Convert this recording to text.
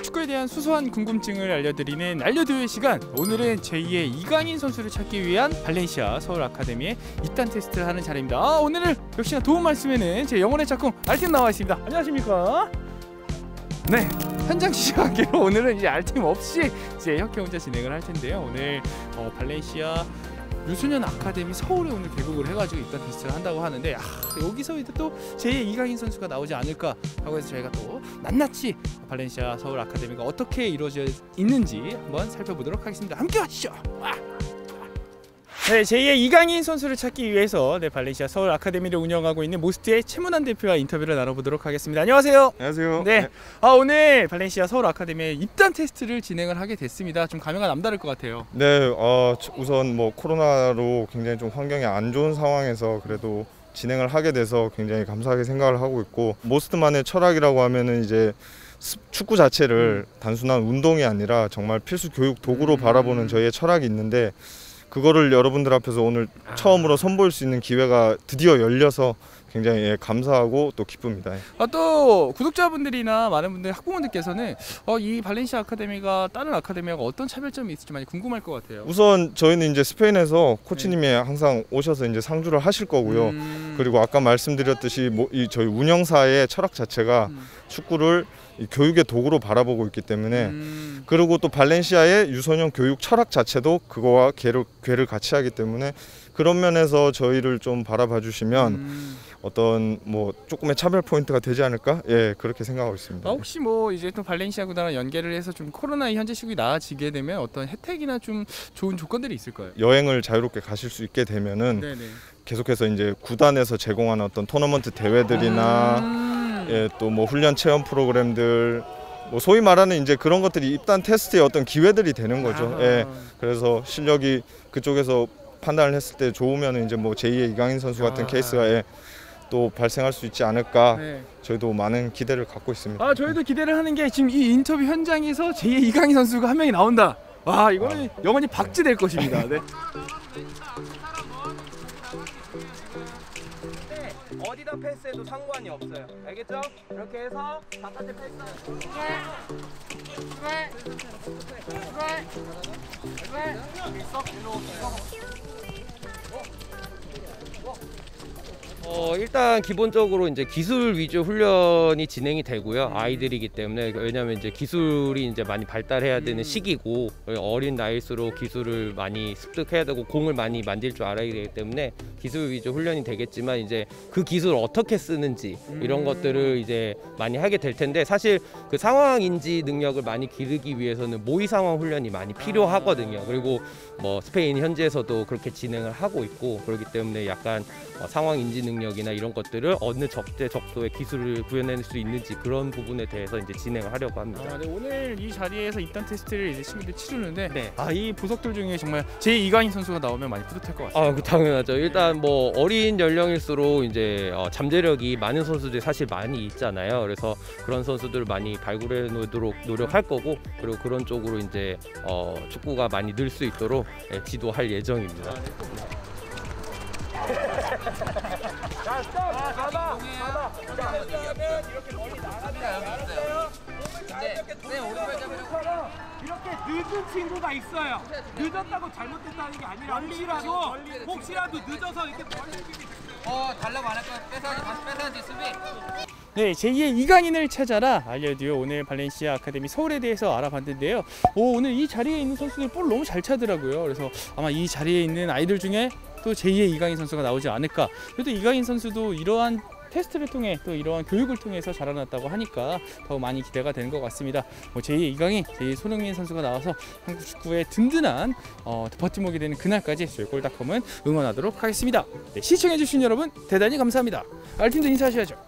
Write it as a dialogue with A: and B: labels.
A: 축구에 대한 수소한 궁금증을 알려드리는 알려드릴 시간. 오늘은 제2의 이강인 선수를 찾기 위한 발렌시아 서울 아카데미의 입단 테스트를 하는 자리입니다. 오늘은 역시나 도움 말씀에는 제 영혼의 짝꿍 알팀 나와 있습니다. 안녕하십니까? 네, 현장 시작하기로 오늘은 이제 알팀 없이 이제 혁회 혼자 진행을 할 텐데요. 오늘 발렌시아 유소년 아카데미 서울에 오늘 개국을 해가지고 입단 테스트를 한다고 하는데 여기서 이제 또 제2의 이강인 선수가 나오지 않을까 하고 해서 저희가 또 낱낱이 발렌시아 서울 아카데미가 어떻게 이루어져 있는지 한번 살펴보도록 하겠습니다. 함께 하시죠. 네, 제2의 이강인 선수를 찾기 위해서 발렌시아 서울 아카데미를 운영하고 있는 모스트의 최문환 대표와 인터뷰를 나눠보도록 하겠습니다. 안녕하세요.
B: 안녕하세요.
A: 네. 오늘 발렌시아 서울 아카데미의 입단 테스트를 진행을 하게 됐습니다. 좀 감회가 남다를 것 같아요.
B: 네, 우선 코로나로 굉장히 좀 환경이 안 좋은 상황에서 그래도 진행을 하게 돼서 굉장히 감사하게 생각을 하고 있고, 모스트만의 철학이라고 하면은 이제 축구 자체를 단순한 운동이 아니라 정말 필수 교육 도구로 바라보는 저희의 철학이 있는데, 그거를 여러분들 앞에서 오늘 처음으로 선보일 수 있는 기회가 드디어 열려서 굉장히 감사하고 또 기쁩니다.
A: 또 구독자분들이나 많은 분들 학부모님들께서는 이 발렌시아 아카데미가 다른 아카데미하고 어떤 차별점이 있을지 많이 궁금할 것 같아요. 우선
B: 저희는 이제 스페인에서 코치님이 항상 오셔서 이제 상주를 하실 거고요. 그리고 아까 말씀드렸듯이 저희 운영사의 철학 자체가 축구를 교육의 도구로 바라보고 있기 때문에, 그리고 또 발렌시아의 유소년 교육 철학 자체도 그거와 궤를 같이 하기 때문에, 그런 면에서 저희를 좀 바라봐 주시면 어떤 조금의 차별 포인트가 되지 않을까? 예, 그렇게 생각하고 있습니다.
A: 혹시 이제 또 발렌시아 구단과 연계를 해서 좀 코로나의 현재 시국이 나아지게 되면 어떤 혜택이나 좀 좋은 조건들이 있을까요?
B: 여행을 자유롭게 가실 수 있게 되면은 계속해서 이제 구단에서 제공하는 어떤 토너먼트 대회들이나 또 훈련 체험 프로그램들, 소위 말하는 이제 그런 것들이 입단 테스트의 어떤 기회들이 되는 거죠. 그래서 실력이 그쪽에서 판단을 했을 때 좋으면 이제 제2의 이강인 선수 같은 케이스가 또 발생할 수 있지 않을까. 저희도 많은 기대를 갖고 있습니다.
A: 저희도 기대를 하는 게, 지금 이 인터뷰 현장에서 제2의 이강인 선수가 한 명이 나온다. 이거는 영원히 박제될 것입니다. 네.
C: 어디다 패스해도 상관이 없어요. 알겠죠? 이렇게 해서 바깥에 패스. 일단 기본적으로 이제 기술 위주 훈련이 진행이 되고요. 아이들이기 때문에, 왜냐하면 이제 기술이 이제 많이 발달해야 되는 시기고, 어린 나이일수록 기술을 많이 습득해야 되고 공을 많이 만질 줄 알아야 되기 때문에 기술 위주 훈련이 되겠지만, 이제 그 기술을 어떻게 쓰는지 이런 것들을 이제 많이 하게 될 텐데, 사실 그 상황 인지 능력을 많이 기르기 위해서는 모의 상황 훈련이 많이 필요하거든요. 그리고 스페인 현지에서도 그렇게 진행을 하고 있고, 그렇기 때문에 약간 상황 인지 능력이나 이런 것들을 어느 적재적소의 기술을 구현해낼 수 있는지, 그런 부분에 대해서 이제 진행을 하려고 합니다.
A: 네, 오늘 이 자리에서 입단 테스트를 이제 친구들이 치르는데, 이 보석들 중에 정말 제2의 이강인 선수가 나오면 많이 뿌듯할 것 같습니다.
C: 당연하죠. 일단 어린 연령일수록 이제 잠재력이 많은 선수들이 사실 많이 있잖아요. 그래서 그런 선수들을 많이 발굴해 놓도록 노력할 거고, 그리고 그런 쪽으로 이제 축구가 많이 늘 수 있도록 지도할 예정입니다.
D: 자, 잡아. 이렇게 머리 나가면 이렇게 늦은 친구가 있어요. 늦었다고 잘못됐다는 게 아니라 혹시라도 늦어서 이렇게
E: 달라고 안 할까? 다시 뺏어야지 수비.
A: 네, 제2의 이강인을 찾아라 알려드려 오늘 발렌시아 아카데미 서울에 대해서 알아봤는데요. 오늘 이 자리에 있는 선수들 볼 너무 잘 차더라고요. 그래서 아마 이 자리에 있는 아이들 중에 또 제2의 이강인 선수가 나오지 않을까. 그래도 이강인 선수도 이러한 테스트를 통해 또 이러한 교육을 통해서 자라났다고 하니까 더 많이 기대가 되는 것 같습니다. 제2의 이강인, 제2의 손흥민 선수가 나와서 한국 축구의 든든한 버팀목이 되는 그날까지 저희 골닷컴은 응원하도록 하겠습니다. 네, 시청해주신 여러분 대단히 감사합니다. 알팀도 인사하셔야죠.